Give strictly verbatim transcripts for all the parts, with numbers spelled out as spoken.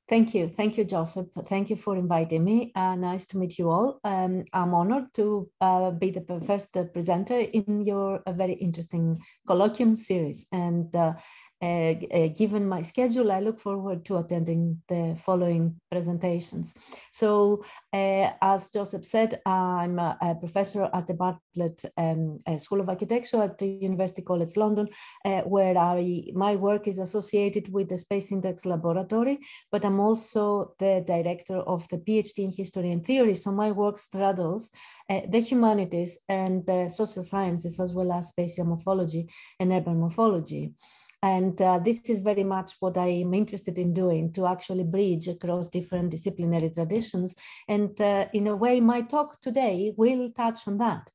Thank you. Thank you, Joseph. Thank you for inviting me. Uh, nice to meet you all. Um, I'm honored to uh, be the first uh, presenter in your uh, very interesting colloquium series. And uh, uh, uh, given my schedule, I look forward to attending the following presentations. So uh, as Joseph said, I'm a, a professor at the Barlett um, uh, School of Architecture at the University College London, uh, where I, my work is associated with the Space Index Laboratory, but I'm also the director of the PhD in History and Theory. So my work straddles uh, the humanities and the social sciences, as well as spatial morphology and urban morphology. And uh, this is very much what I am interested in doing, to actually bridge across different disciplinary traditions. And uh, in a way, my talk today will touch on that.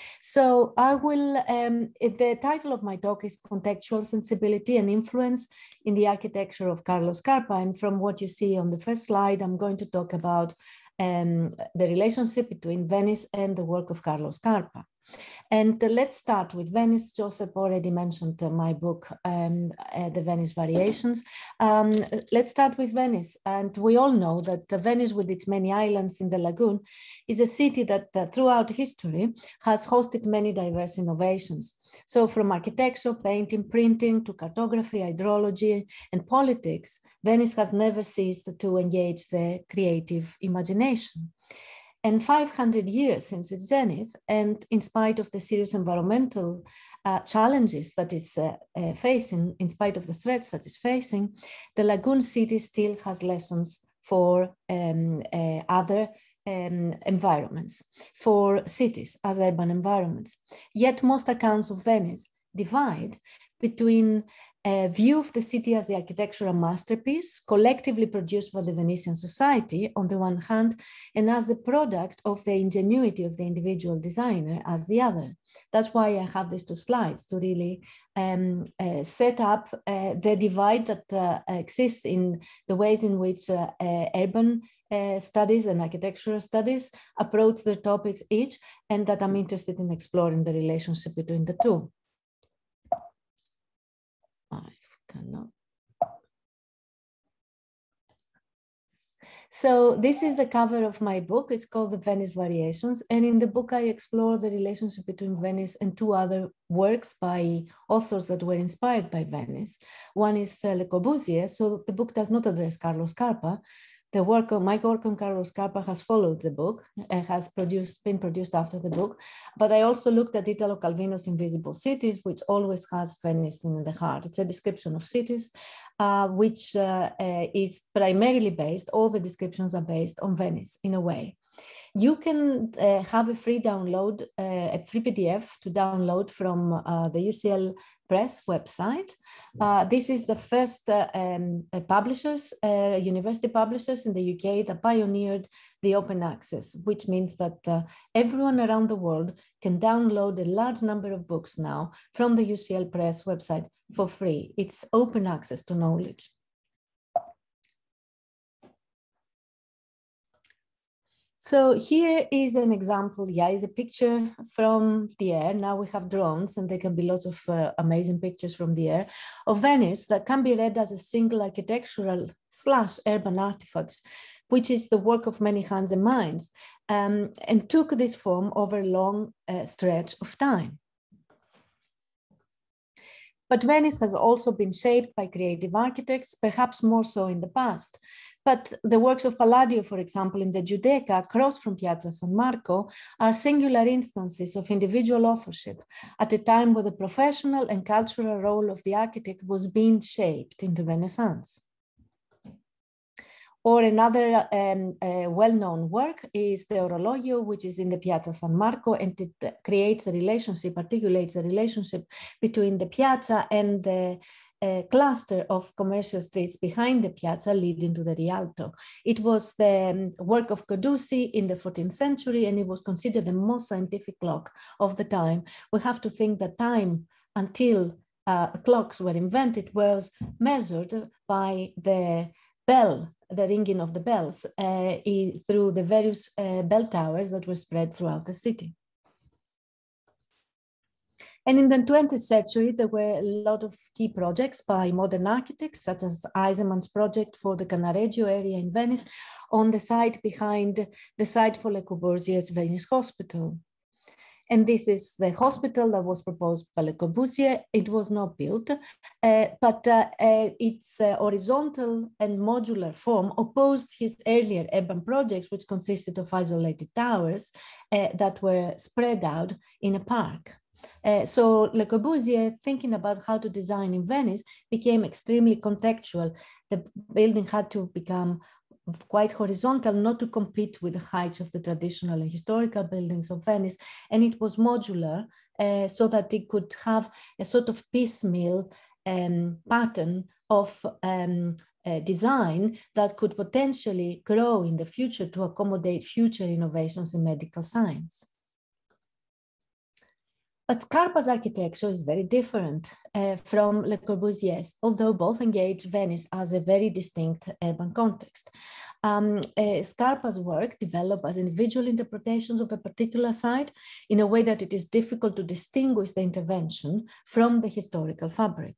So I will, um, the title of my talk is Contextual Sensibility and Influence in the Architecture of Carlo Scarpa. And from what you see on the first slide, I'm going to talk about um, the relationship between Venice and the work of Carlo Scarpa. And uh, let's start with Venice. Joseph already mentioned uh, my book, um, uh, The Venice Variations. Um, let's start with Venice. And we all know that uh, Venice, with its many islands in the lagoon, is a city that uh, throughout history has hosted many diverse innovations. So from architecture, painting, printing, to cartography, hydrology, and politics, Venice has never ceased to engage the creative imagination. And five hundred years since its zenith, and in spite of the serious environmental uh, challenges that is uh, uh, facing, in spite of the threats that is facing, the lagoon city still has lessons for um, uh, other um, environments, for cities as urban environments. Yet most accounts of Venice divide between a view of the city as the architectural masterpiece collectively produced by the Venetian society on the one hand, and as the product of the ingenuity of the individual designer as the other. That's why I have these two slides, to really um, uh, set up uh, the divide that uh, exists in the ways in which uh, uh, urban uh, studies and architectural studies approach their topics each, and that I'm interested in exploring the relationship between the two. I cannot. So this is the cover of my book. It's called The Venice Variations. And in the book, I explore the relationship between Venice and two other works by authors that were inspired by Venice. One is uh, Le Corbusier. So the book does not address Carlo Scarpa. The work of my work on Carlo Scarpa has followed the book, uh, has produced, been produced after the book. But I also looked at Italo Calvino's Invisible Cities, which always has Venice in the heart. It's a description of cities, uh, which uh, uh, is primarily based, all the descriptions are based on Venice in a way. You can uh, have a free download, uh, a free P D F to download from uh, the U C L Press website. Uh, this is the first uh, um, uh, publishers, uh, university publishers in the U K that pioneered the open access, which means that uh, everyone around the world can download a large number of books now from the U C L Press website for free. It's open access to knowledge. So here is an example, yeah, is a picture from the air. Now we have drones and there can be lots of uh, amazing pictures from the air of Venice that can be read as a single architectural slash urban artifact, which is the work of many hands and minds, um, and took this form over a long uh, stretch of time. But Venice has also been shaped by creative architects, perhaps more so in the past. But the works of Palladio, for example, in the Giudecca, across from Piazza San Marco, are singular instances of individual authorship at a time where the professional and cultural role of the architect was being shaped in the Renaissance. Or another um, uh, well-known work is the Orologio, which is in the Piazza San Marco, and it creates the relationship, articulates the relationship between the piazza and the uh, cluster of commercial streets behind the piazza leading to the Rialto. It was the um, work of Codusi in the fourteenth century, and it was considered the most scientific clock of the time. We have to think that time until uh, clocks were invented was measured by the bell, the ringing of the bells uh, through the various uh, bell towers that were spread throughout the city. And in the twentieth century, there were a lot of key projects by modern architects, such as Eisenman's project for the Cannaregio area in Venice, on the site behind the site for Le Corbusier's Venice Hospital. And this is the hospital that was proposed by Le Corbusier. It was not built, uh, but uh, uh, its uh, horizontal and modular form opposed his earlier urban projects, which consisted of isolated towers uh, that were spread out in a park. Uh, so Le Corbusier, thinking about how to design in Venice, became extremely contextual. The building had to become quite horizontal, not to compete with the heights of the traditional and historical buildings of Venice. And it was modular uh, so that it could have a sort of piecemeal um, pattern of um, uh, design that could potentially grow in the future to accommodate future innovations in medical science. But Scarpa's architecture is very different uh, from Le Corbusier's, although both engage Venice as a very distinct urban context. Um, uh, Scarpa's work developed as individual interpretations of a particular site in a way that it is difficult to distinguish the intervention from the historical fabric.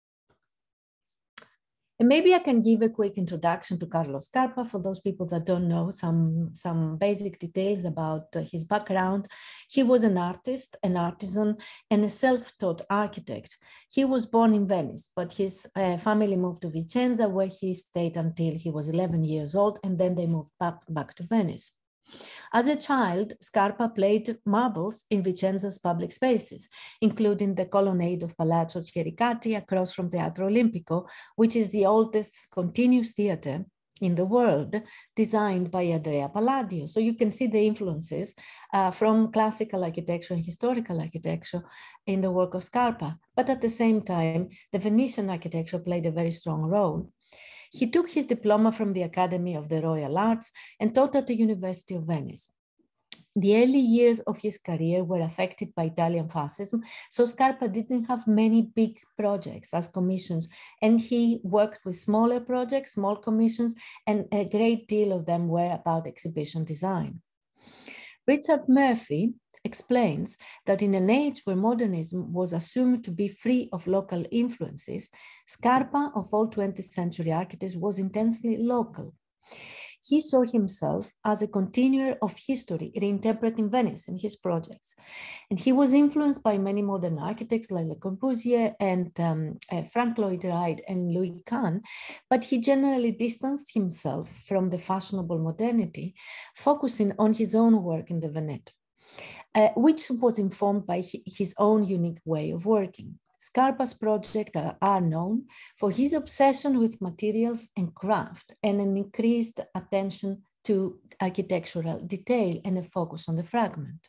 And maybe I can give a quick introduction to Carlo Scarpa for those people that don't know some, some basic details about uh, his background. He was an artist, an artisan, and a self-taught architect. He was born in Venice, but his uh, family moved to Vicenza, where he stayed until he was eleven years old, and then they moved back, back to Venice. As a child, Scarpa played marbles in Vicenza's public spaces, including the colonnade of Palazzo Chiericati across from Teatro Olimpico, which is the oldest continuous theater in the world, designed by Andrea Palladio. So you can see the influences uh, from classical architecture and historical architecture in the work of Scarpa. But at the same time, the Venetian architecture played a very strong role. He took his diploma from the Academy of the Royal Arts and taught at the University of Venice. The early years of his career were affected by Italian fascism, so Scarpa didn't have many big projects as commissions, and he worked with smaller projects, small commissions, and a great deal of them were about exhibition design. Richard Murphy explains that in an age where modernism was assumed to be free of local influences, Scarpa, of all twentieth century architects, was intensely local. He saw himself as a continuer of history, reinterpreting Venice in his projects. And he was influenced by many modern architects like Le Corbusier and um, uh, Frank Lloyd Wright and Louis Kahn, but he generally distanced himself from the fashionable modernity, focusing on his own work in the Veneto. Uh, which was informed by his own unique way of working. Scarpa's projects are known for his obsession with materials and craft and an increased attention to architectural detail and a focus on the fragment.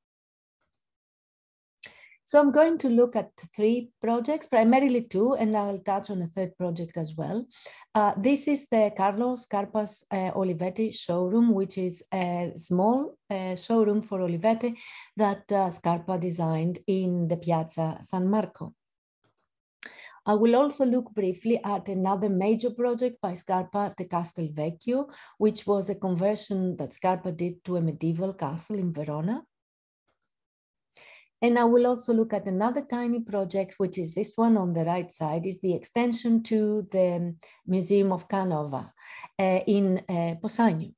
So I'm going to look at three projects, primarily two, and I'll touch on a third project as well. Uh, this is the Carlo Scarpa's uh, Olivetti showroom, which is a small uh, showroom for Olivetti that uh, Scarpa designed in the Piazza San Marco. I will also look briefly at another major project by Scarpa, the Castel Vecchio, which was a conversion that Scarpa did to a medieval castle in Verona. And I will also look at another tiny project, which is this one on the right side, is the extension to the Museum of Canova uh, in uh, Possagno.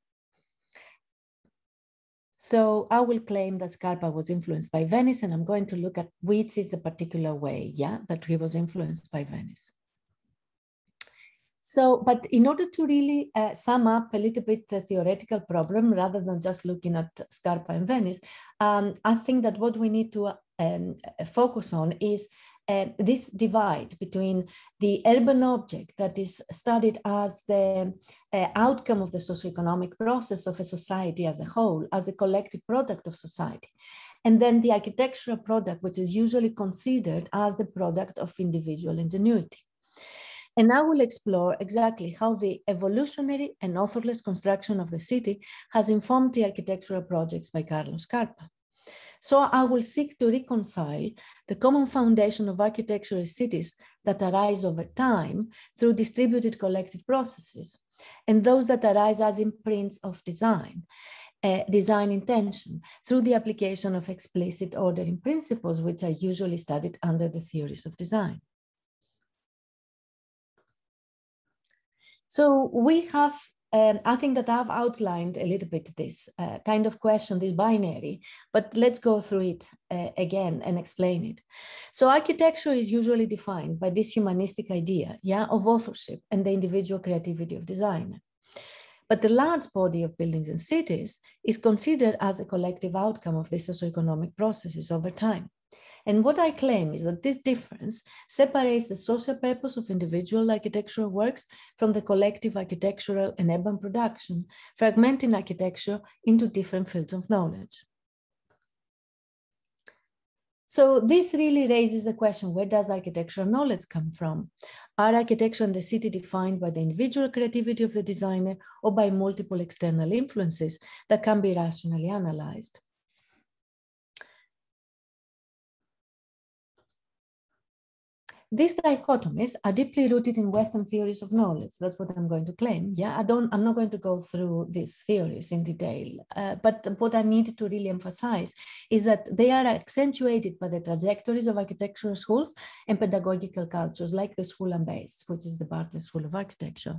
So I will claim that Scarpa was influenced by Venice, and I'm going to look at which is the particular way, yeah, that he was influenced by Venice. So, but in order to really uh, sum up a little bit the theoretical problem, rather than just looking at Scarpa and Venice, um, I think that what we need to um, focus on is uh, this divide between the urban object that is studied as the uh, outcome of the socioeconomic process of a society as a whole, as the collective product of society, and then the architectural product, which is usually considered as the product of individual ingenuity. And I will explore exactly how the evolutionary and authorless construction of the city has informed the architectural projects by Carlo Scarpa. So I will seek to reconcile the common foundation of architectural cities that arise over time through distributed collective processes, and those that arise as imprints of design, uh, design intention through the application of explicit ordering principles, which are usually studied under the theories of design. So we have, um, I think that I've outlined a little bit this uh, kind of question, this binary, but let's go through it uh, again and explain it. So architecture is usually defined by this humanistic idea, yeah, of authorship and the individual creativity of design. But the large body of buildings and cities is considered as the collective outcome of these socioeconomic processes over time. And what I claim is that this difference separates the social purpose of individual architectural works from the collective architectural and urban production, fragmenting architecture into different fields of knowledge. So this really raises the question, where does architectural knowledge come from? Are architecture and the city defined by the individual creativity of the designer or by multiple external influences that can be rationally analyzed? These dichotomies are deeply rooted in Western theories of knowledge. That's what I'm going to claim. Yeah, I don't, I'm not going to go through these theories in detail, uh, but what I need to really emphasize is that they are accentuated by the trajectories of architectural schools and pedagogical cultures like the School and Base, which is the Barlett School of Architecture.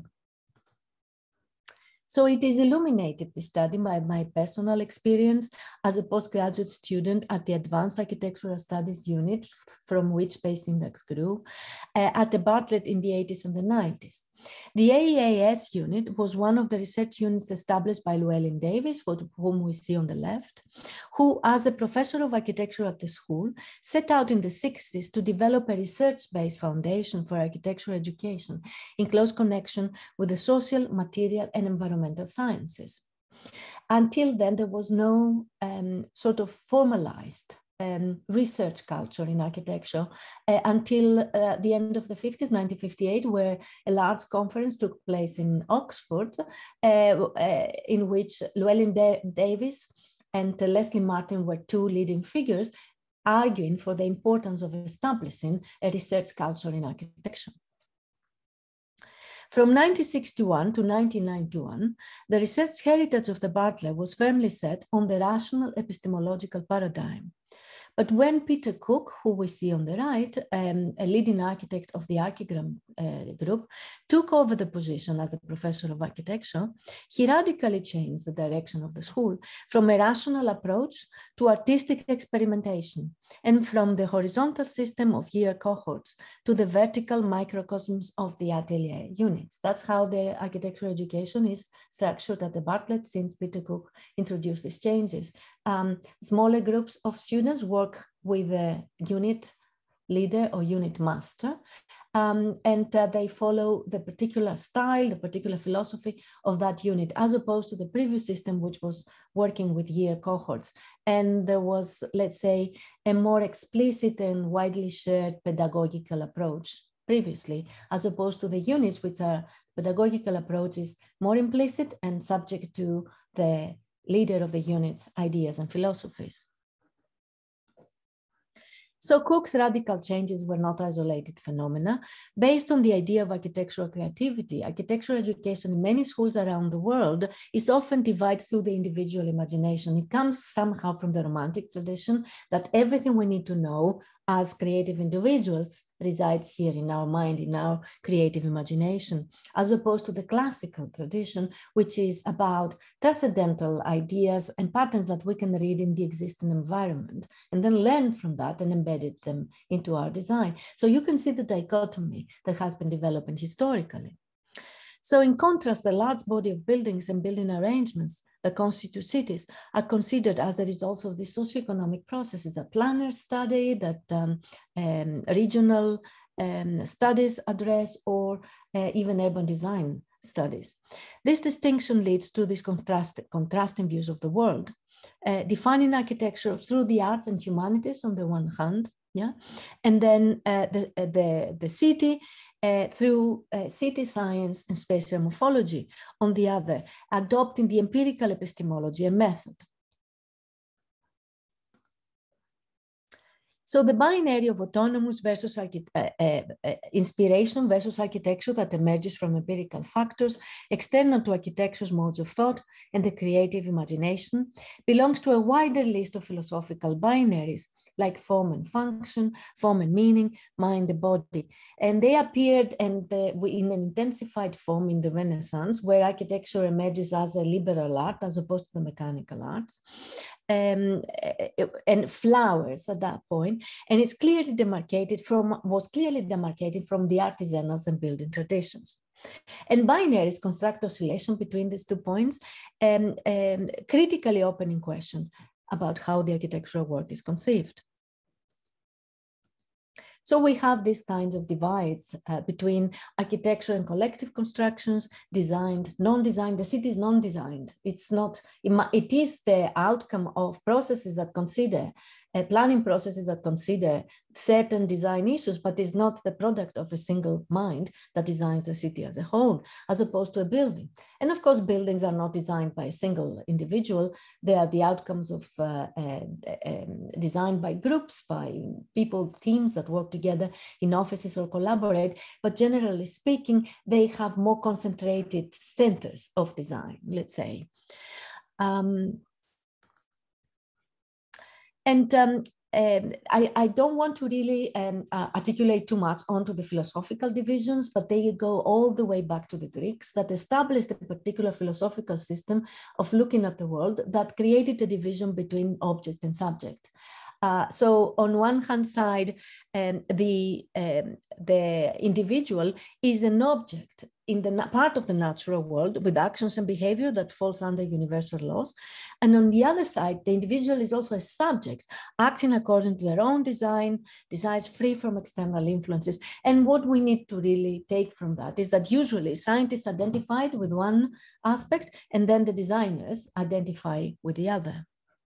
So it is illuminated, this study, by my personal experience as a postgraduate student at the Advanced Architectural Studies unit, from which Space Index grew, uh, at the Bartlett in the eighties and the nineties. The A E A S unit was one of the research units established by Llewellyn Davis, whom we see on the left, who, as a professor of architecture at the school, set out in the sixties to develop a research-based foundation for architectural education in close connection with the social, material, and environmental sciences. Until then, there was no um, sort of formalized Um, research culture in architecture uh, until uh, the end of the fifties, nineteen fifty-eight, where a large conference took place in Oxford, uh, uh, in which Llewellyn da Davis and uh, Leslie Martin were two leading figures, arguing for the importance of establishing a research culture in architecture. From nineteen sixty-one to nineteen ninety-one, the research heritage of the Bartlett was firmly set on the rational epistemological paradigm. But when Peter Cook, who we see on the right, um, a leading architect of the Archigram uh, group, took over the position as a professor of architecture, he radically changed the direction of the school from a rational approach to artistic experimentation, and from the horizontal system of year cohorts to the vertical microcosms of the atelier units. That's how the architectural education is structured at the Bartlett since Peter Cook introduced these changes. Um, smaller groups of students work with a unit leader or unit master, um, and uh, they follow the particular style, the particular philosophy of that unit, as opposed to the previous system, which was working with year cohorts. And there was, let's say, a more explicit and widely shared pedagogical approach previously, as opposed to the units, which are pedagogical approach is more implicit and subject to the leader of the unit's ideas and philosophies. So Cook's radical changes were not isolated phenomena. Based on the idea of architectural creativity, architectural education in many schools around the world is often divided through the individual imagination. It comes somehow from the Romantic tradition that everything we need to know as creative individuals resides here in our mind, in our creative imagination, as opposed to the classical tradition, which is about transcendental ideas and patterns that we can read in the existing environment and then learn from that and embedded them into our design. So you can see the dichotomy that has been developing historically. So in contrast, the large body of buildings and building arrangements that constitute cities are considered as the results of the socioeconomic processes that planners study, that um, um, regional um, studies address, or uh, even urban design studies. This distinction leads to these contrast, contrasting views of the world, uh, defining architecture through the arts and humanities on the one hand, yeah, and then uh, the, uh, the, the city Uh, through uh, city science and spatial morphology, on the other, adopting the empirical epistemology and method. So the binary of autonomous versus uh, uh, uh, inspiration versus architecture that emerges from empirical factors external to architecture's modes of thought and the creative imagination belongs to a wider list of philosophical binaries like form and function, form and meaning, mind and body. And they appeared and the, in an intensified form in the Renaissance, where architecture emerges as a liberal art as opposed to the mechanical arts. Um, and flowers at that point, and it's clearly demarcated from, was clearly demarcated from the artisanals and building traditions. And binaries construct oscillation between these two points, and um, critically opening question about how the architectural work is conceived. So we have these kinds of divides uh, between architecture and collective constructions, designed, non-designed. The city is non-designed. It's not, it is the outcome of processes that consider, uh, planning processes that consider certain design issues, but is not the product of a single mind that designs the city as a whole, as opposed to a building. And of course, buildings are not designed by a single individual. They are the outcomes of uh, uh, um, designed by groups, by people, teams that work together in offices or collaborate. But generally speaking, they have more concentrated centers of design, let's say. Um, and um, Um, I, I don't want to really um, uh, articulate too much onto the philosophical divisions, but they go all the way back to the Greeks that established a particular philosophical system of looking at the world that created a division between object and subject. Uh, so on one hand side, um, the, um, the individual is an object in the part of the natural world with actions and behavior that falls under universal laws. And on the other side, the individual is also a subject acting according to their own design, desires free from external influences. And what we need to really take from that is that usually scientists identified with one aspect and then the designers identify with the other.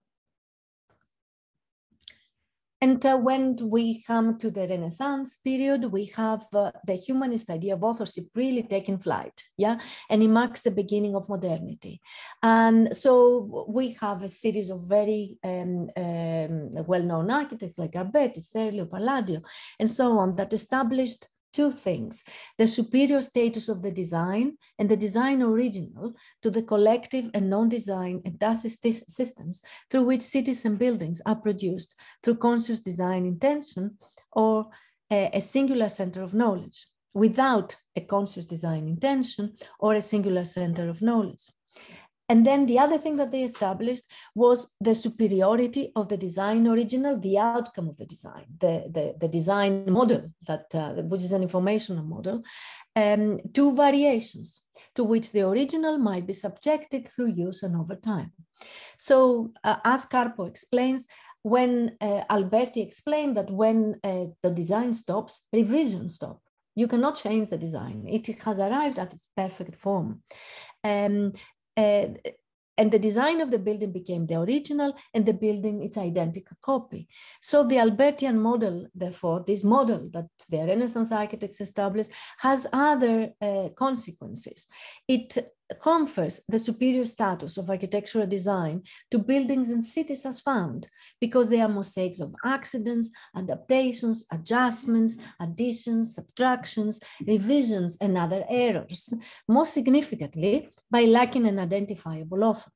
And uh, when we come to the Renaissance period, we have uh, the humanist idea of authorship really taking flight, yeah? And it marks the beginning of modernity. And so we have a series of very um, um, well-known architects like Alberti, Serlio, Palladio, and so on that established two things: the superior status of the design and the design original to the collective and non-design and tacit systems through which cities and buildings are produced through conscious design intention or a, a singular center of knowledge without a conscious design intention or a singular center of knowledge. And then the other thing that they established was the superiority of the design original, the outcome of the design, the, the, the design model, that, uh, which is an informational model, um, to variations to which the original might be subjected through use and over time. So uh, as Scarpa explains, when uh, Alberti explained that when uh, the design stops, revisions stop. You cannot change the design. It has arrived at its perfect form. Um, Uh, and the design of the building became the original and the building its identical copy. So the Albertian model, therefore, this model that the Renaissance architects established has other uh, consequences. It confers the superior status of architectural design to buildings and cities as found, because they are mosaics of accidents, adaptations, adjustments, additions, subtractions, revisions, and other errors, most significantly by lacking an identifiable author.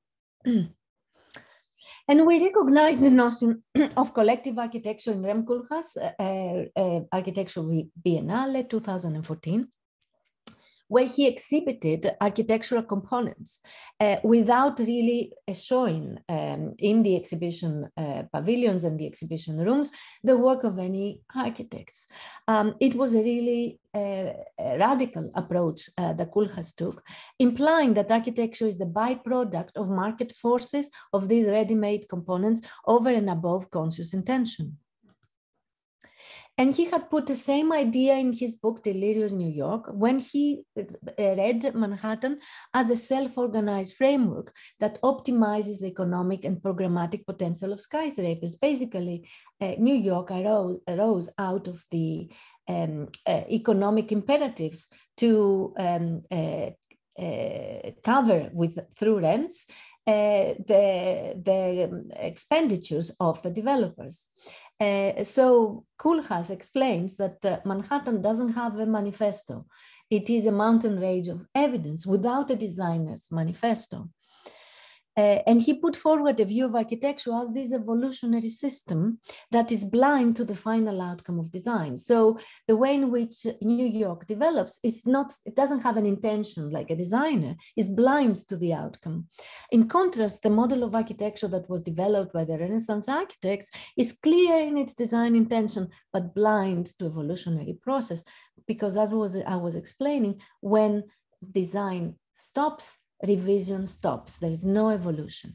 And we recognize the notion of collective architecture in Rem Koolhaas' uh, uh, Architecture Biennale two thousand fourteen, where he exhibited architectural components uh, without really uh, showing um, in the exhibition uh, pavilions and the exhibition rooms the work of any architects. Um, it was a really uh, a radical approach uh, that Koolhaas took, implying that architecture is the byproduct of market forces of these ready-made components over and above conscious intention. And he had put the same idea in his book, Delirious New York, when he read Manhattan as a self-organized framework that optimizes the economic and programmatic potential of skyscrapers. Basically, uh, New York arose, arose out of the um, uh, economic imperatives to um, uh, uh, cover with through rents Uh, the, the expenditures of the developers. Uh, so Koolhaas explains that uh, Manhattan doesn't have a manifesto. It is a mountain range of evidence without a designer's manifesto. Uh, and he put forward a view of architecture as this evolutionary system that is blind to the final outcome of design. So the way in which New York develops is not, it doesn't have an intention like a designer, is blind to the outcome. In contrast, the model of architecture that was developed by the Renaissance architects is clear in its design intention, but blind to evolutionary process. Because as was, I was explaining, when design stops, revision stops. There is no evolution.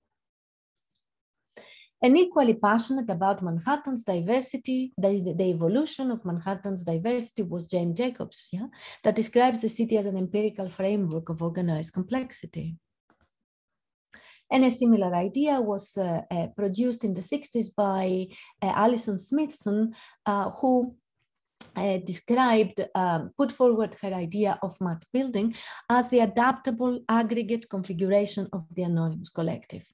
And equally passionate about Manhattan's diversity, the, the evolution of Manhattan's diversity was Jane Jacobs, yeah, that describes the city as an empirical framework of organized complexity. And a similar idea was uh, uh, produced in the sixties by uh, Alison Smithson, uh, who Uh, described, um, put forward her idea of map building as the adaptable aggregate configuration of the anonymous collective.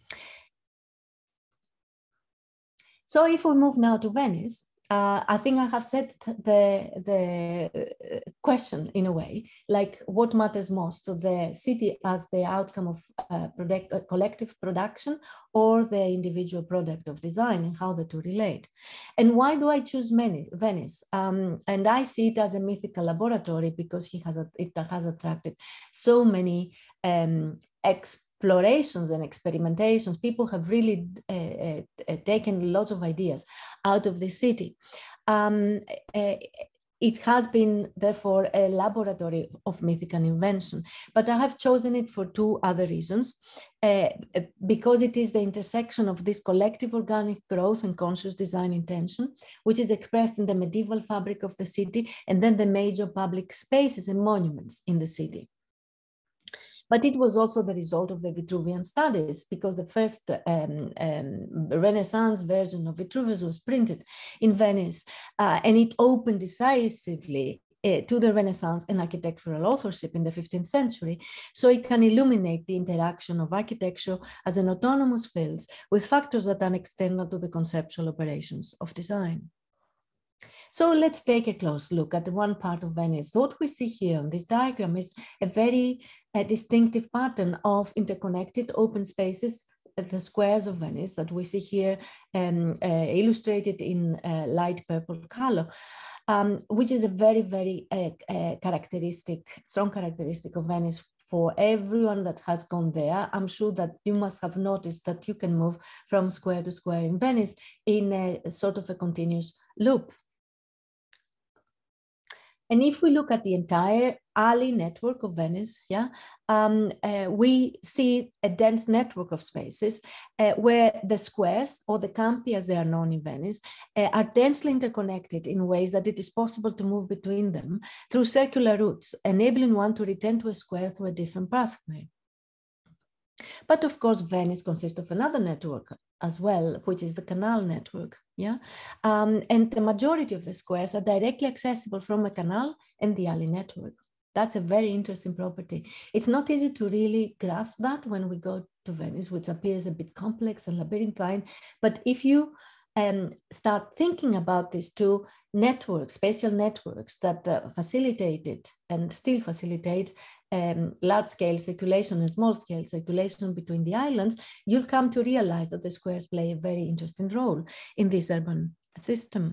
So if we move now to Venice, uh, I think I have set the, the question in a way, like what matters most to the city as the outcome of uh, product, uh, collective production or the individual product of design, and how the two relate. And why do I choose Venice? Um, and I see it as a mythical laboratory because he has a, it has attracted so many um, explorations and experimentations. People have really uh, uh, taken lots of ideas out of the city. Um, uh, It has been, therefore, a laboratory of mythical invention, but I have chosen it for two other reasons. Uh, because it is the intersection of this collective organic growth and conscious design intention, which is expressed in the medieval fabric of the city, and then the major public spaces and monuments in the city. But it was also the result of the Vitruvian studies, because the first um, um, Renaissance version of Vitruvius was printed in Venice, uh, and it opened decisively uh, to the Renaissance and architectural authorship in the fifteenth century, so it can illuminate the interaction of architecture as an autonomous field with factors that are external to the conceptual operations of design. So let's take a close look at one part of Venice. What we see here on this diagram is a very uh, distinctive pattern of interconnected open spaces, uh, the squares of Venice that we see here um, uh, illustrated in uh, light purple color, um, which is a very, very uh, uh, characteristic, strong characteristic of Venice. For everyone that has gone there, I'm sure that you must have noticed that you can move from square to square in Venice in a, a sort of a continuous loop. And if we look at the entire alley network of Venice, yeah, um, uh, we see a dense network of spaces uh, where the squares, or the campi as they are known in Venice, uh, are densely interconnected in ways that it is possible to move between them through circular routes, enabling one to return to a square through a different pathway. But of course, Venice consists of another network as well, which is the canal network. Yeah, um, and the majority of the squares are directly accessible from a canal and the alley network. That's a very interesting property. It's not easy to really grasp that when we go to Venice, which appears a bit complex and labyrinthine. But if you um, start thinking about these two networks, spatial networks that uh, facilitated and still facilitate um, large-scale circulation and small-scale circulation between the islands, you'll come to realize that the squares play a very interesting role in this urban system.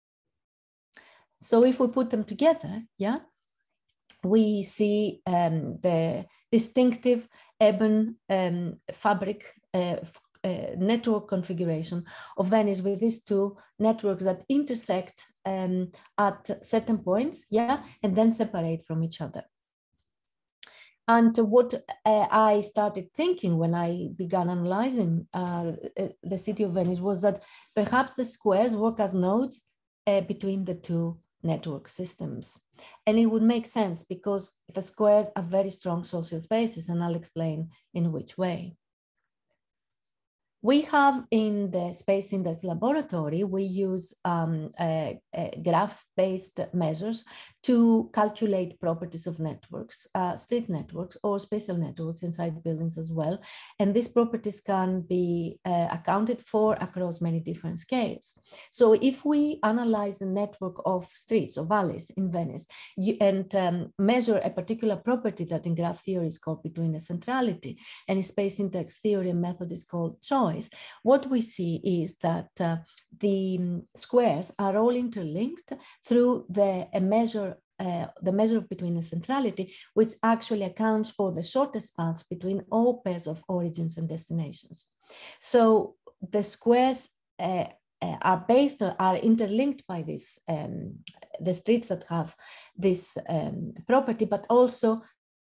So if we put them together, yeah, we see um, the distinctive urban um, fabric uh, uh, network configuration of Venice, with these two networks that intersect um, at certain points, yeah, and then separate from each other. And what uh, I started thinking when I began analyzing uh, the city of Venice was that perhaps the squares work as nodes uh, between the two network systems. And it would make sense because the squares are very strong social spaces, and I'll explain in which way. we have in the Space Index Laboratory, we use um, uh, uh, graph-based measures to calculate properties of networks, uh, street networks or spatial networks inside buildings as well. And these properties can be uh, accounted for across many different scales. So if we analyze the network of streets or valleys in Venice you, and um, measure a particular property that in graph theory is called between centrality, and in space index theory a method is called choice, what we see is that uh, the squares are all interlinked through the a measure Uh, the measure of between centrality, which actually accounts for the shortest paths between all pairs of origins and destinations. So the squares uh, uh, are based on, are interlinked by this, um, the streets that have this um, property, but also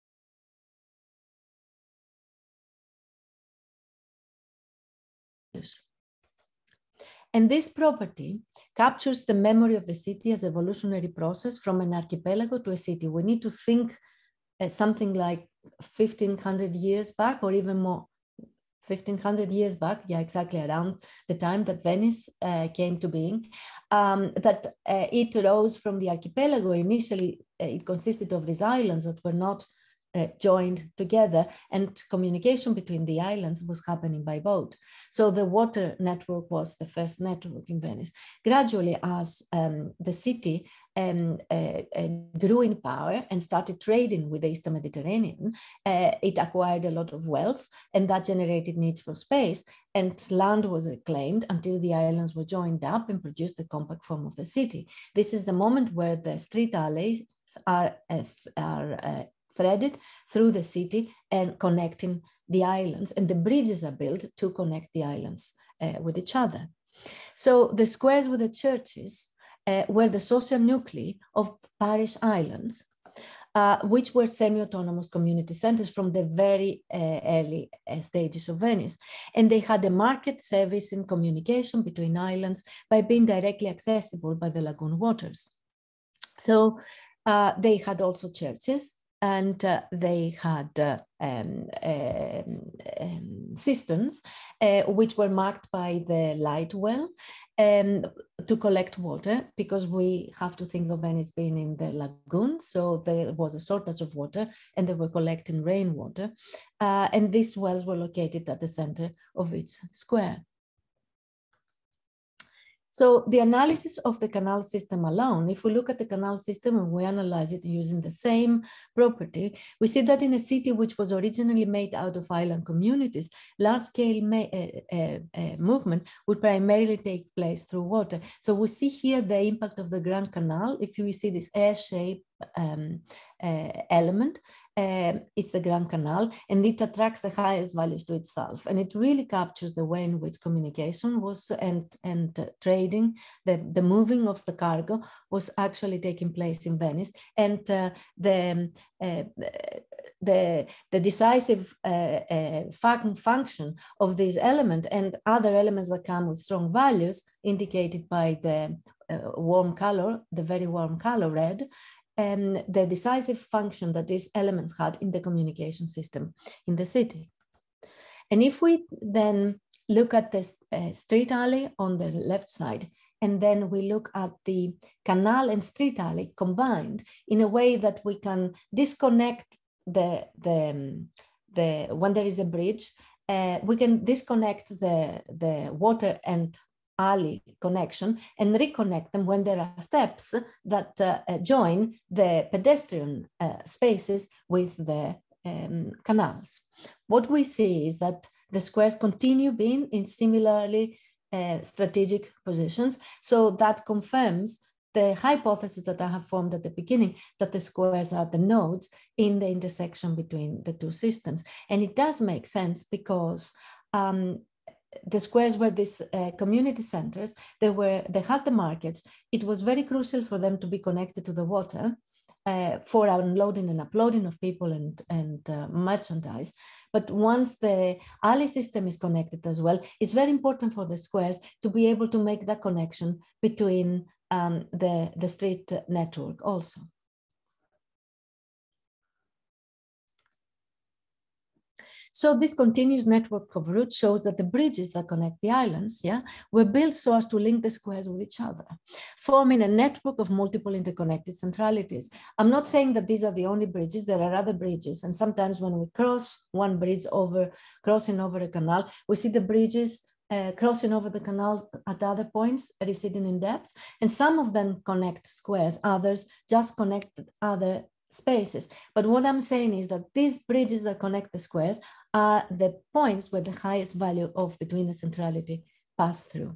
and this property captures the memory of the city as evolutionary process from an archipelago to a city. We need to think uh, something like fifteen hundred years back or even more, fifteen hundred years back, yeah, exactly around the time that Venice uh, came to being, um, that uh, it rose from the archipelago. Initially, uh, it consisted of these islands that were not Uh, joined together, and communication between the islands was happening by boat. So the water network was the first network in Venice. Gradually, as um, the city um, uh, uh, grew in power and started trading with the Eastern Mediterranean, uh, it acquired a lot of wealth, and that generated needs for space, and land was reclaimed until the islands were joined up and produced the compact form of the city. This is the moment where the street alleys are, uh, are uh, threaded through the city and connecting the islands, and the bridges are built to connect the islands uh, with each other. So the squares with the churches uh, were the social nuclei of parish islands, uh, which were semi-autonomous community centers from the very uh, early uh, stages of Venice. And they had a market service in communication between islands by being directly accessible by the lagoon waters. So uh, they had also churches, and uh, they had uh, um, um, um, cisterns, uh, which were marked by the light well um, to collect water, because we have to think of Venice being in the lagoon. So there was a shortage of water, and they were collecting rainwater. Uh, and these wells were located at the center of each square. So the analysis of the canal system alone, if we look at the canal system and we analyze it using the same property, we see that in a city which was originally made out of island communities, large-scale uh, uh, uh, movement would primarily take place through water. So we see here the impact of the Grand Canal. If you see this air-shaped um, uh, element, uh, it's the Grand Canal, and it attracts the highest values to itself. And it really captures the way in which communication was and, and uh, trading, the, the moving of the cargo was actually taking place in Venice. And uh, the, uh, the, the decisive uh, uh, fun function of this element and other elements that come with strong values, indicated by the uh, warm color, the very warm color red, and the decisive function that these elements had in the communication system in the city. And if we then look at this uh, street alley on the left side, and then we look at the canal and street alley combined in a way that we can disconnect the, the, the when there is a bridge, uh, we can disconnect the, the water and alley connection and reconnect them when there are steps that uh, join the pedestrian uh, spaces with the um, canals. What we see is that the squares continue being in similarly uh, strategic positions. So that confirms the hypothesis that I have formed at the beginning, that the squares are the nodes in the intersection between the two systems. And it does make sense because um, the squares were these uh, community centers. They were, they had the markets. It was very crucial for them to be connected to the water uh, for unloading and uploading of people and, and uh, merchandise. But once the alley system is connected as well, it's very important for the squares to be able to make that connection between um, the, the street network also. So this continuous network of routes shows that the bridges that connect the islands, yeah, were built so as to link the squares with each other, forming a network of multiple interconnected centralities. I'm not saying that these are the only bridges, there are other bridges. And sometimes when we cross one bridge over, crossing over a canal, we see the bridges uh, crossing over the canal at other points, receding in depth. And some of them connect squares, others just connect other spaces. But what I'm saying is that these bridges that connect the squares are the points where the highest value of between centrality pass through.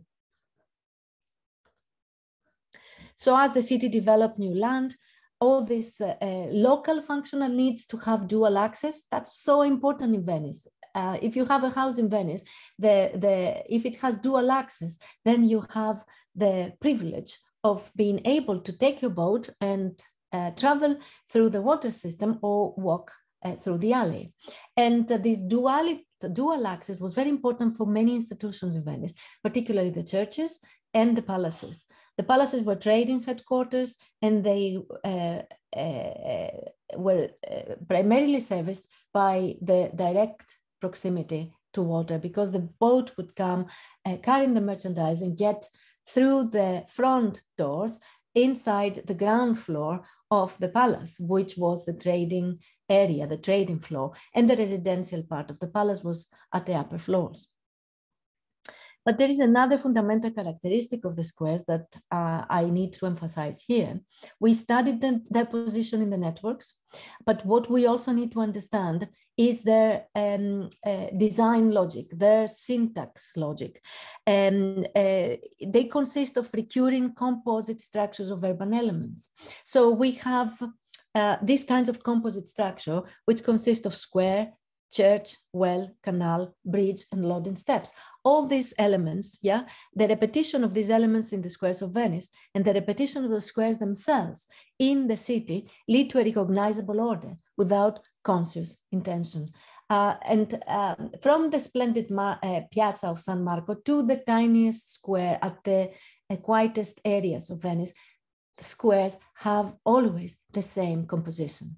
So as the city developed new land, all these uh, uh, local functional needs to have dual access, that's so important in Venice. Uh, if you have a house in Venice, the, the, if it has dual access, then you have the privilege of being able to take your boat and uh, travel through the water system or walk uh, through the alley. And uh, this duality, dual access was very important for many institutions in Venice, particularly the churches and the palaces. The palaces were trading headquarters, and they uh, uh, were uh, primarily serviced by the direct proximity to water, because the boat would come uh, carrying the merchandise and get through the front doors inside the ground floor of the palace, which was the trading area, the trading floor, and the residential part of the palace was at the upper floors. But there is another fundamental characteristic of the squares that uh, I need to emphasize here. We studied them, their position in the networks, but what we also need to understand is their um, uh, design logic, their syntax logic. Um, uh, they consist of recurring composite structures of urban elements. So we have uh, these kinds of composite structure, which consist of square, church, well, canal, bridge, and loading steps. All these elements, yeah, the repetition of these elements in the squares of Venice and the repetition of the squares themselves in the city lead to a recognizable order without conscious intention. Uh, and um, from the splendid Mar uh, piazza of San Marco to the tiniest square at the uh, quietest areas of Venice, the squares have always the same composition.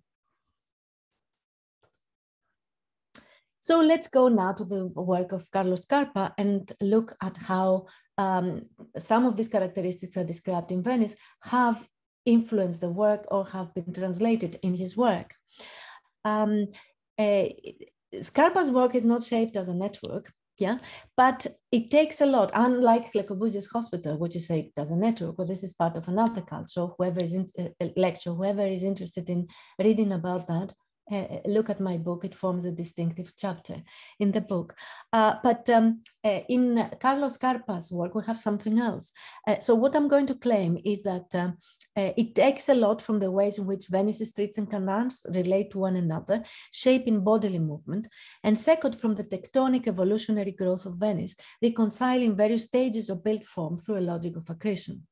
So let's go now to the work of Carlo Scarpa and look at how um, some of these characteristics are described in Venice have influenced the work or have been translated in his work. Um, uh, Scarpa's work is not shaped as a network, yeah, but it takes a lot, unlike Le Corbusier's hospital, which is shaped as a network, well, this is part of another culture. Whoever is in, uh, lecture, whoever is interested in reading about that, Uh, look at my book, it forms a distinctive chapter in the book. Uh, but um, uh, in Carlo Scarpa's work, we have something else. Uh, so what I'm going to claim is that um, uh, it takes a lot from the ways in which Venice's streets and canals relate to one another, shaping bodily movement, and second, from the tectonic evolutionary growth of Venice, reconciling various stages of built form through a logic of accretion.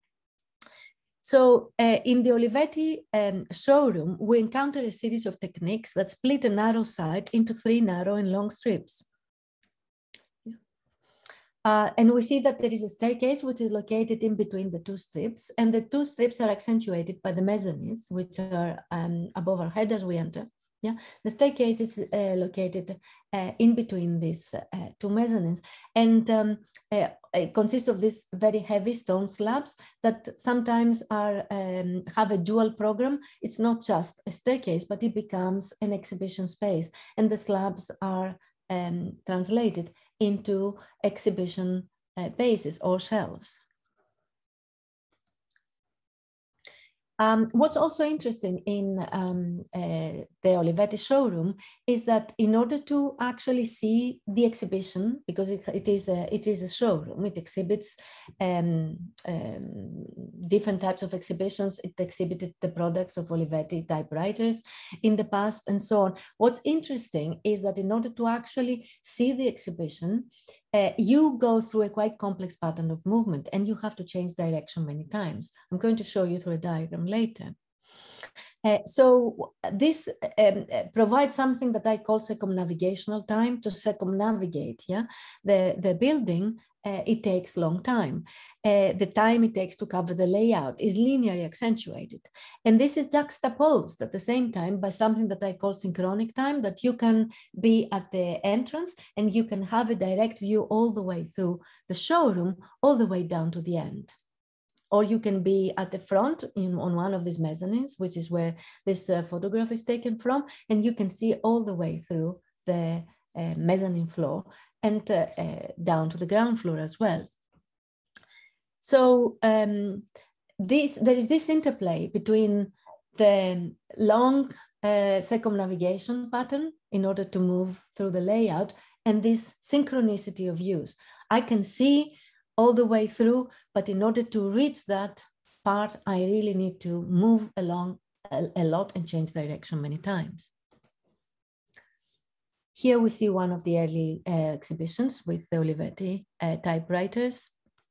So uh, in the Olivetti um, showroom, we encounter a series of techniques that split a narrow site into three narrow and long strips. Uh, and we see that there is a staircase which is located in between the two strips, and the two strips are accentuated by the mezzanines, which are um, above our head as we enter. Yeah, the staircase is uh, located uh, in between these uh, two mezzanines, and um, uh, it consists of these very heavy stone slabs that sometimes are um, have a dual program. It's not just a staircase, but it becomes an exhibition space, and the slabs are um, translated into exhibition uh, bases or shelves. Um, what's also interesting in um, uh, the Olivetti showroom is that in order to actually see the exhibition, because it, it, is, a, it is a showroom, it exhibits um, um, different types of exhibitions. It exhibited the products of Olivetti typewriters in the past and so on. What's interesting is that in order to actually see the exhibition, Uh, you go through a quite complex pattern of movement, and you have to change direction many times. I'm going to show you through a diagram later. Uh, so this um, provides something that I call circumnavigational time to circumnavigate, yeah, the, the building uh, it takes long time. Uh, the time it takes to cover the layout is linearly accentuated. And this is juxtaposed at the same time by something that I call synchronic time, that you can be at the entrance and you can have a direct view all the way through the showroom, all the way down to the end. Or you can be at the front in, on one of these mezzanines, which is where this uh, photograph is taken from, and you can see all the way through the uh, mezzanine floor and uh, uh, down to the ground floor as well. So um, this, there is this interplay between the long uh, circumnavigation pattern in order to move through the layout and this synchronicity of views. I can see all the way through, but in order to reach that part, I really need to move along a, a lot and change direction many times. Here we see one of the early uh, exhibitions with the Olivetti uh, typewriters.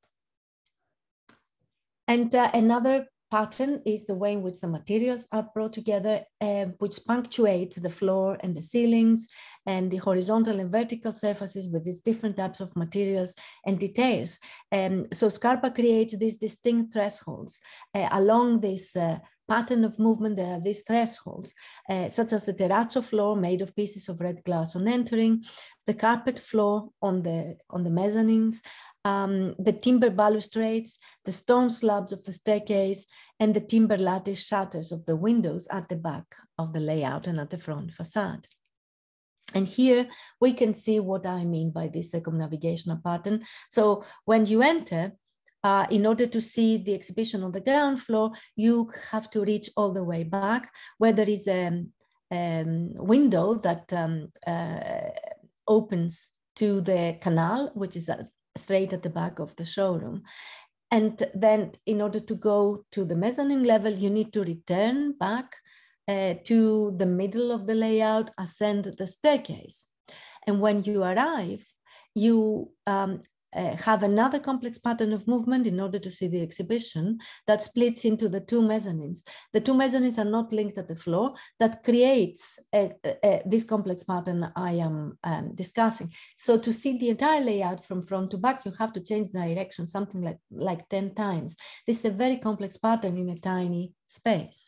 And uh, another pattern is the way in which the materials are brought together, uh, which punctuate the floor and the ceilings and the horizontal and vertical surfaces with these different types of materials and details. And so Scarpa creates these distinct thresholds uh, along this uh, pattern of movement. There are these thresholds, uh, such as the terrazzo floor made of pieces of red glass on entering, the carpet floor on the, on the mezzanines, um, the timber balustrades, the stone slabs of the staircase, and the timber lattice shutters of the windows at the back of the layout and at the front facade. And here we can see what I mean by this circumnavigational pattern. So when you enter, Uh, in order to see the exhibition on the ground floor, you have to reach all the way back where there is a um, window that um, uh, opens to the canal, which is straight at the back of the showroom. And then in order to go to the mezzanine level, you need to return back uh, to the middle of the layout, ascend the staircase. And when you arrive, you um, Uh, have another complex pattern of movement in order to see the exhibition that splits into the two mezzanines. The two mezzanines are not linked at the floor. That creates a, a, a, this complex pattern I am um, discussing. So to see the entire layout from front to back, you have to change the direction something like, like ten times. This is a very complex pattern in a tiny space.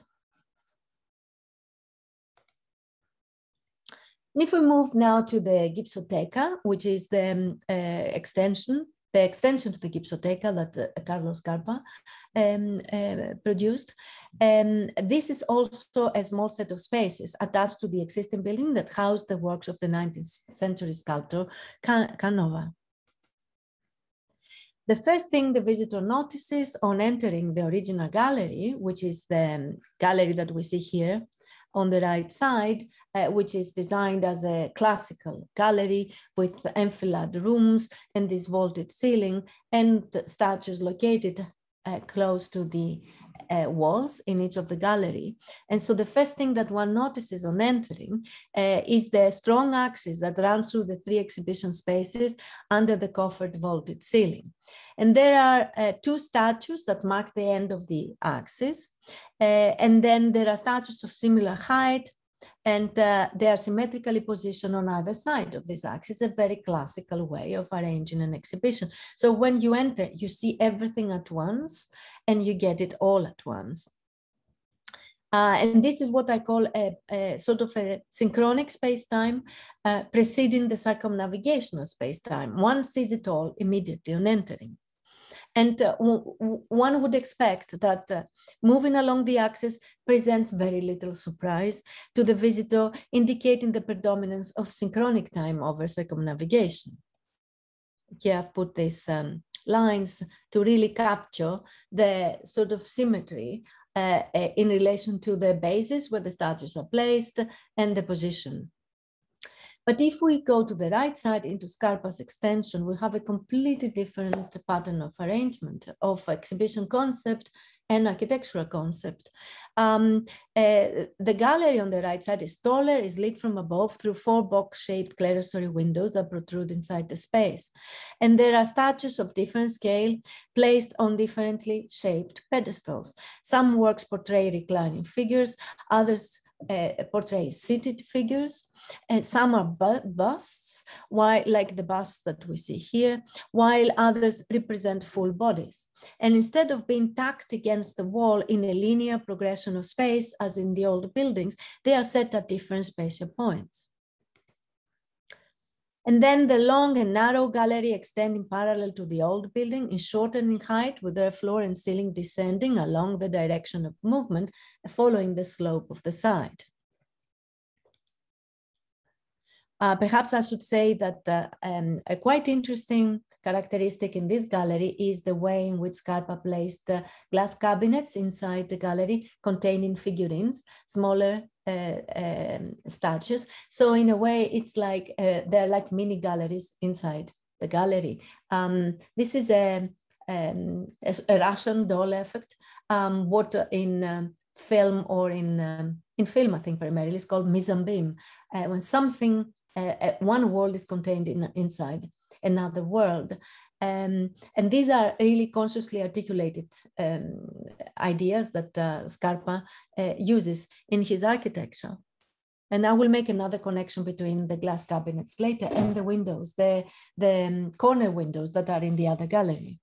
And if we move now to the Gipsoteca, which is the um, uh, extension, the extension to the Gipsoteca that uh, Carlo Scarpa um, uh, produced, um, this is also a small set of spaces attached to the existing building that housed the works of the nineteenth century sculptor Can Canova. The first thing the visitor notices on entering the original gallery, which is the gallery that we see here on the right side, uh, which is designed as a classical gallery with enfilade rooms and this vaulted ceiling and statues located uh, close to the uh, walls in each of the gallery. And so the first thing that one notices on entering uh, is the strong axis that runs through the three exhibition spaces under the coffered vaulted ceiling. And there are uh, two statues that mark the end of the axis. Uh, and then there are statues of similar height, and uh, they are symmetrically positioned on either side of this axis, a very classical way of arranging an exhibition. So when you enter, you see everything at once, and you get it all at once. Uh, and this is what I call a, a sort of a synchronic space-time uh, preceding the circumnavigational space-time. One sees it all immediately on entering. And uh, one would expect that uh, moving along the axis presents very little surprise to the visitor, indicating the predominance of synchronic time over circumnavigation. Here I've put these um, lines to really capture the sort of symmetry uh, in relation to the bases where the statues are placed and the position. But if we go to the right side into Scarpa's extension, we have a completely different pattern of arrangement of exhibition concept and architectural concept. Um, uh, the gallery on the right side is taller, is lit from above through four box-shaped clerestory windows that protrude inside the space. And there are statues of different scale placed on differently shaped pedestals. Some works portray reclining figures, others uh, portray seated figures, and some are bu busts, while, like the bust that we see here, while others represent full bodies. And instead of being tacked against the wall in a linear progression of space, as in the old buildings, they are set at different spatial points. And then the long and narrow gallery extending parallel to the old building is shortened in height, with their floor and ceiling descending along the direction of movement, following the slope of the side. Uh, perhaps I should say that uh, um, a quite interesting characteristic in this gallery is the way in which Scarpa placed uh, glass cabinets inside the gallery containing figurines, smaller uh, um, statues. So in a way, it's like uh, they're like mini galleries inside the gallery. Um, this is a, um, a Russian doll effect, um, what in um, film or in, um, in film, I think primarily, is called mise en abîme, uh, when something Uh, one world is contained in, inside another world. Um, and these are really consciously articulated um, ideas that uh, Scarpa uh, uses in his architecture. And I will make another connection between the glass cabinets later and the windows, the, the um, corner windows that are in the other gallery.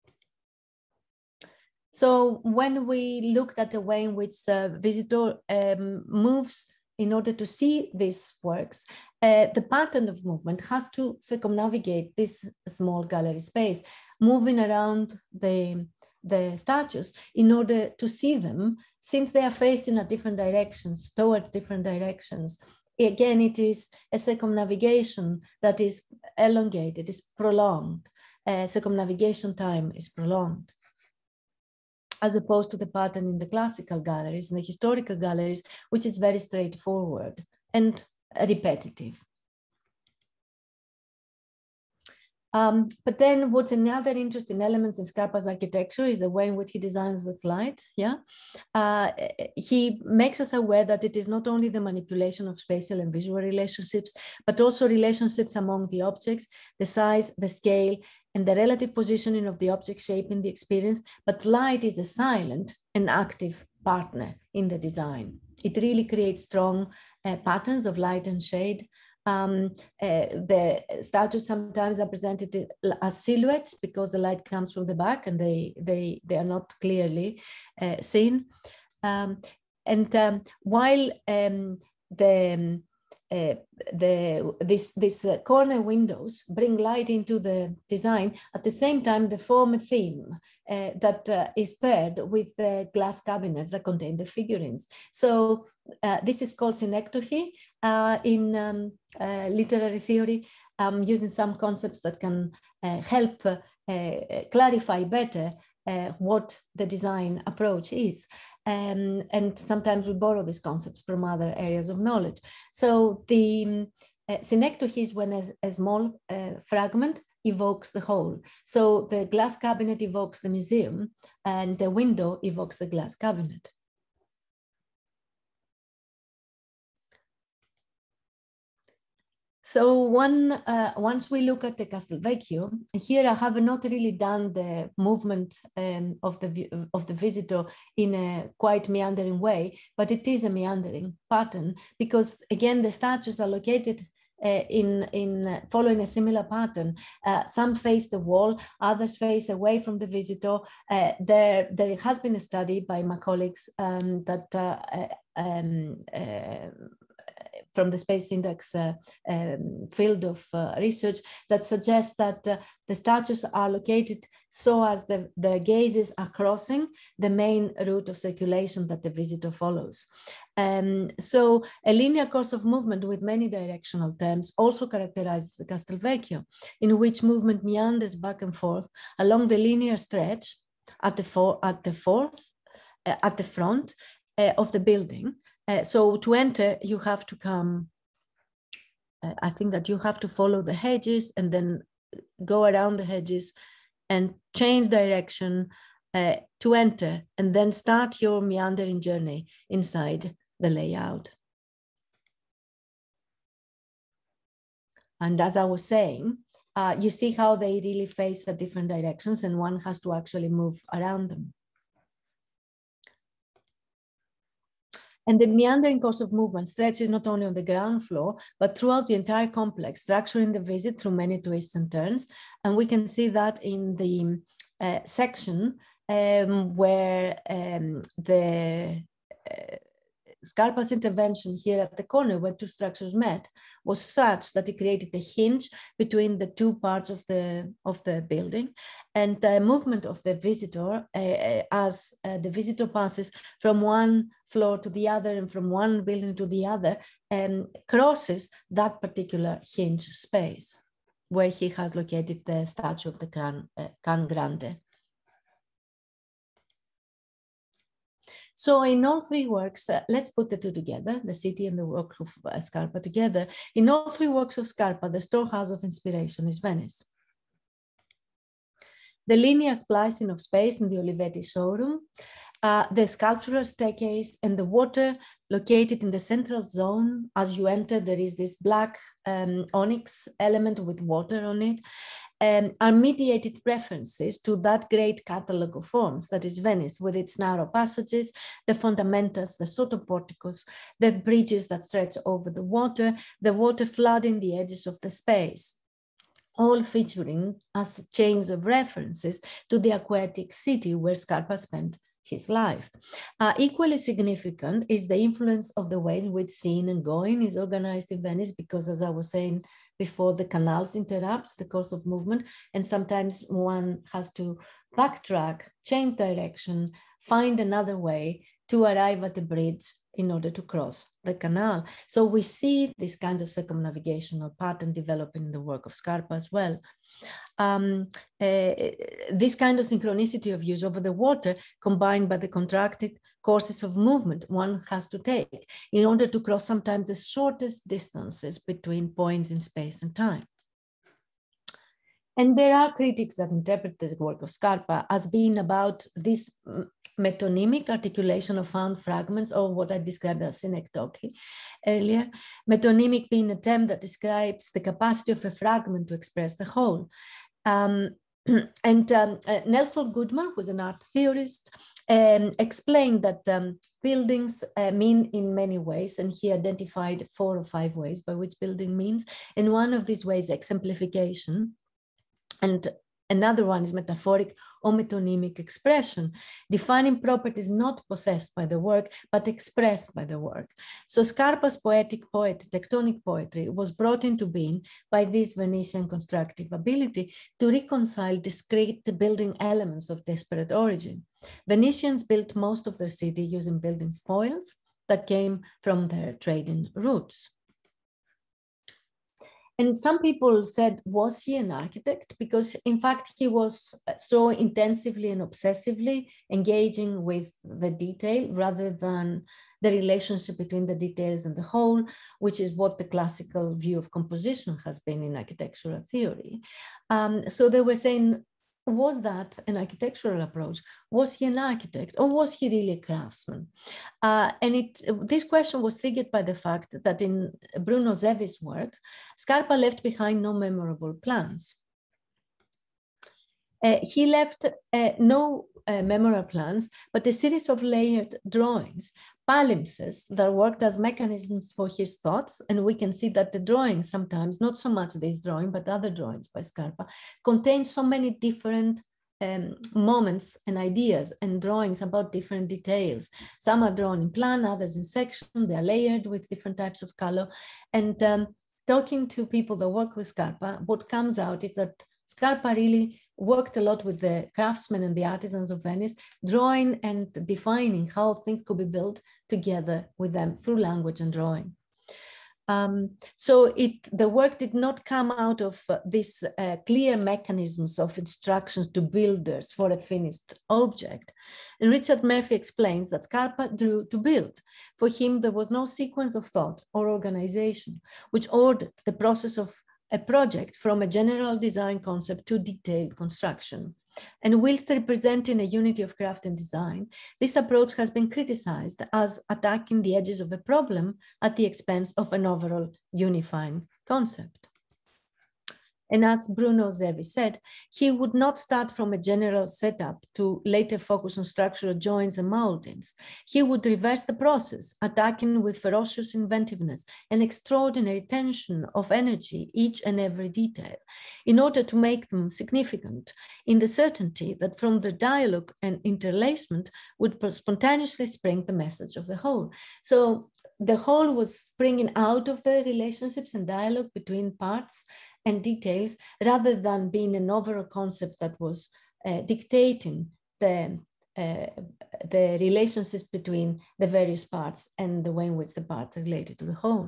So when we looked at the way in which a visitor um, moves in order to see these works, uh, the pattern of movement has to circumnavigate this small gallery space, moving around the, the statues in order to see them, since they are facing at different directions, towards different directions. Again, it is a circumnavigation that is elongated, is prolonged. Uh, circumnavigation time is prolonged, as opposed to the pattern in the classical galleries and the historical galleries, which is very straightforward and repetitive. Um, but then what's another interesting element in Scarpa's architecture is the way in which he designs with light. Yeah, uh, he makes us aware that it is not only the manipulation of spatial and visual relationships, but also relationships among the objects, the size, the scale, and the relative positioning of the object shaping the experience. But light is a silent and active partner in the design. It really creates strong uh, patterns of light and shade. Um, uh, the statues sometimes are presented as silhouettes because the light comes from the back and they, they, they are not clearly uh, seen. Um, and um, while um, the Uh, the, this, this uh, corner windows bring light into the design, at the same time they form a theme uh, that uh, is paired with the glass cabinets that contain the figurines. So uh, this is called synecdoche uh, in um, uh, literary theory, um, using some concepts that can uh, help uh, uh, clarify better uh, what the design approach is. Um, and sometimes we borrow these concepts from other areas of knowledge. So the um, uh, synecdoche is when a, a small uh, fragment evokes the whole. So the glass cabinet evokes the museum and the window evokes the glass cabinet. So one, uh, once we look at the Castelvecchio, here I have not really done the movement um, of, the, of the visitor in a quite meandering way, but it is a meandering pattern because, again, the statues are located uh, in, in uh, following a similar pattern. Uh, some face the wall, others face away from the visitor. Uh, there, there has been a study by my colleagues um, that uh, um, uh, from the space index uh, um, field of uh, research that suggests that uh, the statues are located so as the, the gazes are crossing the main route of circulation that the visitor follows. Um, so a linear course of movement with many directional terms also characterizes the Castelvecchio, in which movement meanders back and forth along the linear stretch at the, for, at the, fourth, uh, at the front uh, of the building. Uh, so to enter, you have to come, uh, I think that you have to follow the hedges and then go around the hedges and change direction uh, to enter, and then start your meandering journey inside the layout. And as I was saying, uh, you see how they really face at different directions and one has to actually move around them. And the meandering course of movement stretches not only on the ground floor, but throughout the entire complex, structuring the visit through many twists and turns. And we can see that in the uh, section um, where um, the uh, Scarpa's intervention here at the corner where two structures met was such that it created a hinge between the two parts of the, of the building, and the movement of the visitor uh, as uh, the visitor passes from one floor to the other and from one building to the other and crosses that particular hinge space where he has located the statue of the Can, uh, Can Grande. So in all three works, uh, let's put the two together, the city and the work of uh, Scarpa together. In all three works of Scarpa, the storehouse of inspiration is Venice. The linear splicing of space in the Olivetti showroom, uh, the sculptural staircase, and the water located in the central zone. As you enter, there is this black um, onyx element with water on it. Um, are mediated references to that great catalogue of forms that is Venice, with its narrow passages, the fundamentas, the sotoporticos, the bridges that stretch over the water, the water flooding the edges of the space, all featuring as chains of references to the aquatic city where Scarpa spent his life. Uh, equally significant is the influence of the way in which seeing and going is organized in Venice, because as I was saying before, the canals interrupt the course of movement, and sometimes one has to backtrack, change direction, find another way to arrive at the bridge in order to cross the canal. So we see this kind of circumnavigational pattern developing in the work of Scarpa as well. Um, uh, this kind of synchronicity of views over the water, combined by the contracted courses of movement one has to take in order to cross sometimes the shortest distances between points in space and time. And there are critics that interpret the work of Scarpa as being about this metonymic articulation of found fragments, or what I described as synecdoche earlier. Metonymic being a term that describes the capacity of a fragment to express the whole. Um, and um, uh, Nelson Goodman, who is an art theorist, um, explained that um, buildings uh, mean in many ways, and he identified four or five ways by which building means. And one of these ways, exemplification, and another one is metaphoric or metonymic expression, defining properties not possessed by the work, but expressed by the work. So Scarpa's poetic poetry, tectonic poetry, was brought into being by this Venetian constructive ability to reconcile discrete building elements of disparate origin. Venetians built most of their city using building spoils that came from their trading routes. And some people said, was he an architect? Because in fact, he was so intensively and obsessively engaging with the detail rather than the relationship between the details and the whole, which is what the classical view of composition has been in architectural theory. Um, so they were saying, was that an architectural approach? Was he an architect, or was he really a craftsman? Uh, and it, this question was triggered by the fact that in Bruno Zevi's work, Scarpa left behind no memorable plans. Uh, he left uh, no uh, memorable plans, but a series of layered drawings, palimpses that worked as mechanisms for his thoughts. And we can see that the drawings sometimes, not so much this drawing, but other drawings by Scarpa, contain so many different um, moments and ideas and drawings about different details. Some are drawn in plan, others in section, they are layered with different types of color. And um, talking to people that work with Scarpa, what comes out is that Scarpa really worked a lot with the craftsmen and the artisans of Venice, drawing and defining how things could be built together with them through language and drawing. Um, so it, the work did not come out of uh, these uh, clear mechanisms of instructions to builders for a finished object. And Richard Murphy explains that Scarpa drew to build. For him, there was no sequence of thought or organization which ordered the process of a project from a general design concept to detailed construction. And whilst representing a unity of craft and design, this approach has been criticized as attacking the edges of a problem at the expense of an overall unifying concept. And as Bruno Zevi said, he would not start from a general setup to later focus on structural joints and mouldings. He would reverse the process, attacking with ferocious inventiveness and extraordinary tension of energy each and every detail, in order to make them significant, in the certainty that from the dialogue and interlacement would spontaneously spring the message of the whole. So the whole was springing out of the relationships and dialogue between parts and details, rather than being an overall concept that was uh, dictating the, uh, the relationships between the various parts and the way in which the parts are related to the whole.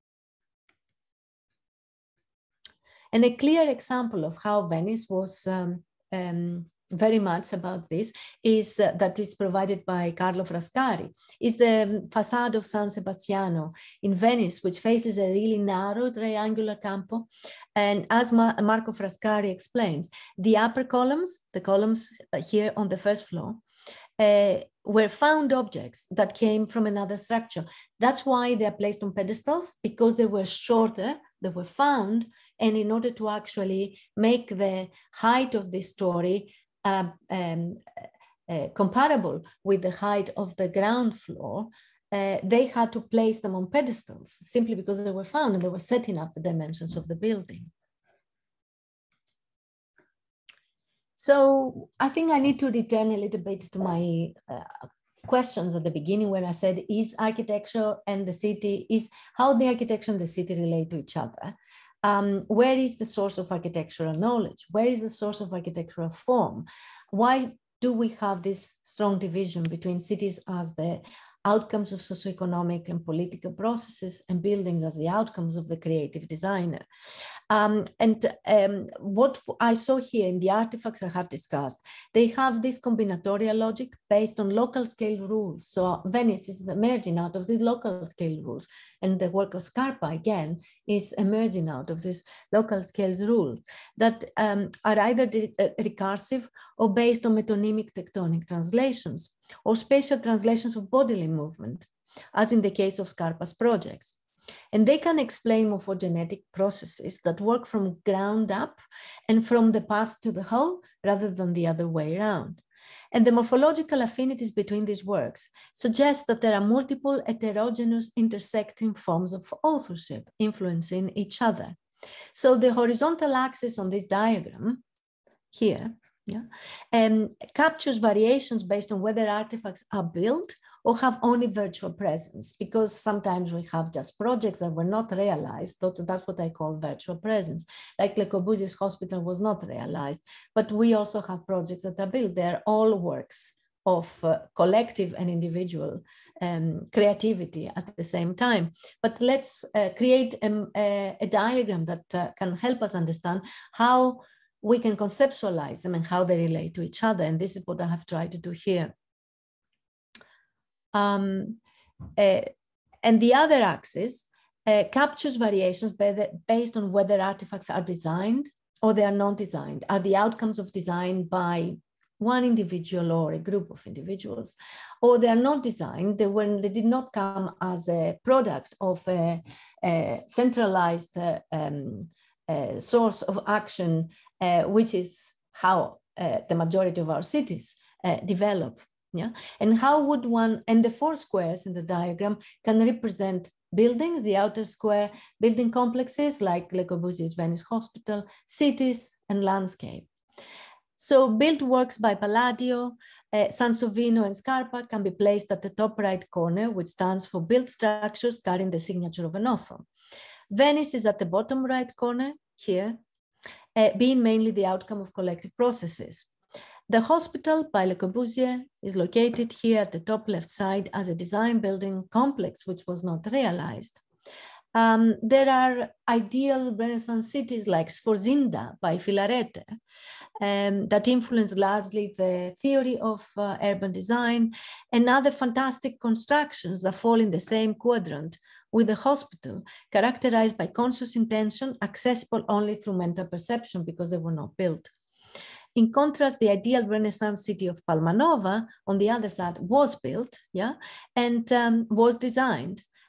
And a clear example of how Venice was um, um, very much about this is uh, that is provided by Carlo Frascari, is the facade of San Sebastiano in Venice, which faces a really narrow triangular campo. And as Ma Marco Frascari explains, the upper columns, the columns here on the first floor, uh, were found objects that came from another structure. That's why they're placed on pedestals, because they were shorter, they were found, and in order to actually make the height of this story Uh, um, uh, comparable with the height of the ground floor, uh, they had to place them on pedestals simply because they were found and they were setting up the dimensions of the building. So I think I need to return a little bit to my uh, questions at the beginning when I said, is architecture and the city, is how the architecture and the city relate to each other? Um, where is the source of architectural knowledge? Where is the source of architectural form? Why do we have this strong division between cities as the outcomes of socioeconomic and political processes and buildings as the outcomes of the creative designer? Um, and um, what I saw here in the artifacts I have discussed, they have this combinatorial logic based on local scale rules. So Venice is emerging out of these local scale rules, and the work of Scarpa, again, is emerging out of these local scale rules that um, are either recursive or based on metonymic tectonic translations or spatial translations of bodily movement, as in the case of Scarpa's projects. And they can explain morphogenetic processes that work from ground up and from the part to the whole, rather than the other way around. And the morphological affinities between these works suggest that there are multiple heterogeneous intersecting forms of authorship influencing each other. So the horizontal axis on this diagram here, yeah, um, captures variations based on whether artifacts are built or have only virtual presence, because sometimes we have just projects that were not realized. That's what I call virtual presence. Like Le Corbusier's hospital was not realized, but we also have projects that are built. They're all works of uh, collective and individual um, creativity at the same time. But let's uh, create a, a, a diagram that uh, can help us understand how we can conceptualize them and how they relate to each other. And this is what I have tried to do here. Um, uh, and the other axis uh, captures variations based on whether artifacts are designed or they are not designed, are the outcomes of design by one individual or a group of individuals, or they are not designed, they, when they did not come as a product of a, a centralized uh, um, uh, source of action, uh, which is how uh, the majority of our cities uh, develop. Yeah, and how would one, and the four squares in the diagram can represent buildings, the outer square, building complexes like Le Corbusier's Venice Hospital, cities, and landscape. So built works by Palladio, uh, Sansovino, and Scarpa can be placed at the top right corner, which stands for built structures carrying the signature of an author. Venice is at the bottom right corner here, uh, being mainly the outcome of collective processes. The hospital by Le Corbusier is located here at the top left side as a design building complex, which was not realized. Um, there are ideal Renaissance cities like Sforzinda by Filarete um, that influence largely the theory of uh, urban design, and other fantastic constructions that fall in the same quadrant with the hospital, characterized by conscious intention, accessible only through mental perception because they were not built. In contrast, the ideal Renaissance city of Palmanova, on the other side, was built, yeah, and um, was designed.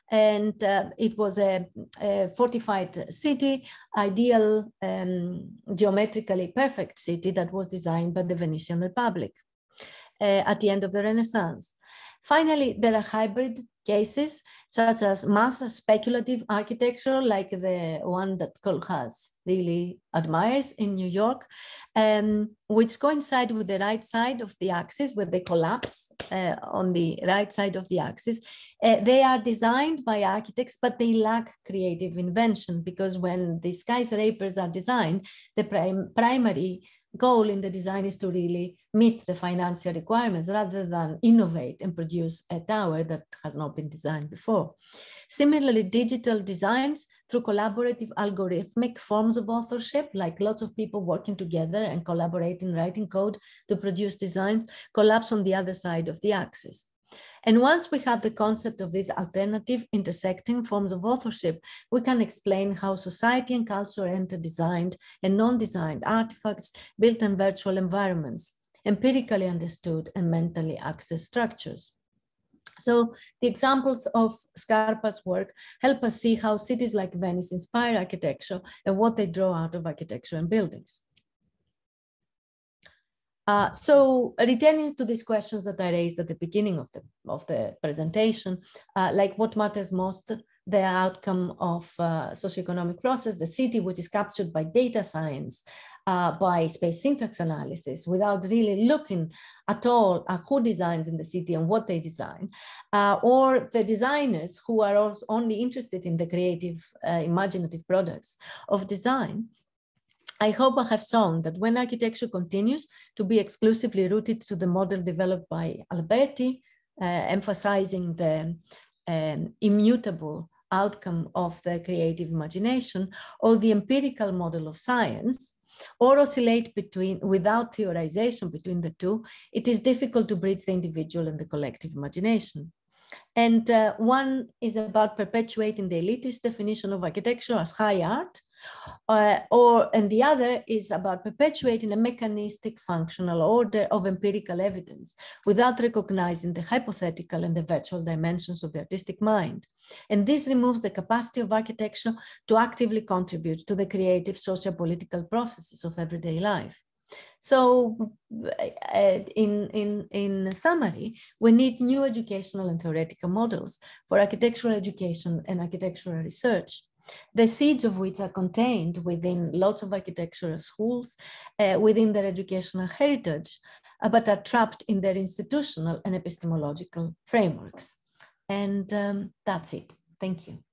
And uh, it was a, a fortified city, ideal, um, geometrically perfect city that was designed by the Venetian Republic uh, at the end of the Renaissance. Finally, there are hybrid cases, such as mass speculative architecture, like the one that Kohlhaas really admires in New York, um, which coincide with the right side of the axis, where they collapse uh, on the right side of the axis. Uh, they are designed by architects, but they lack creative invention, because when the skyscrapers are designed, the prim primary goal in the design is to really meet the financial requirements rather than innovate and produce a tower that has not been designed before. Similarly, digital designs through collaborative algorithmic forms of authorship, like lots of people working together and collaborating, writing code to produce designs, collapse on the other side of the axis. And once we have the concept of these alternative intersecting forms of authorship, we can explain how society and culture enter designed and non-designed artifacts built in virtual environments, empirically understood and mentally accessed structures. So the examples of Scarpa's work help us see how cities like Venice inspire architecture and what they draw out of architecture and buildings. Uh, so returning to these questions that I raised at the beginning of the, of the presentation, uh, like what matters most, the outcome of uh, socioeconomic process, the city, which is captured by data science, uh, by space syntax analysis, without really looking at all at who designs in the city and what they design, uh, or the designers who are also only interested in the creative, uh, imaginative products of design. I hope I have shown that when architecture continues to be exclusively rooted to the model developed by Alberti, uh, emphasizing the um, immutable outcome of the creative imagination, or the empirical model of science, or oscillate between, without theorization between the two, it is difficult to bridge the individual and the collective imagination. And uh, one is about perpetuating the elitist definition of architecture as high art, Uh, or, and the other is about perpetuating a mechanistic functional order of empirical evidence without recognizing the hypothetical and the virtual dimensions of the artistic mind. And this removes the capacity of architecture to actively contribute to the creative socio-political processes of everyday life. So uh, in, in, in summary, we need new educational and theoretical models for architectural education and architectural research, the seeds of which are contained within lots of architectural schools, uh, within their educational heritage, uh, but are trapped in their institutional and epistemological frameworks. And um, that's it. Thank you.